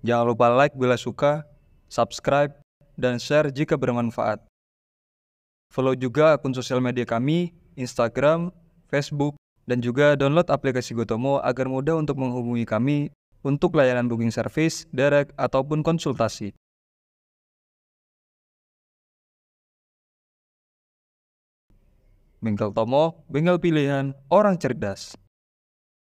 Jangan lupa like bila suka, subscribe, dan share jika bermanfaat. Follow juga akun sosial media kami, Instagram, Facebook, dan juga download aplikasi Gotomo agar mudah untuk menghubungi kami untuk layanan booking service, direct, ataupun konsultasi. Bengkel Tomo, bengkel pilihan orang cerdas.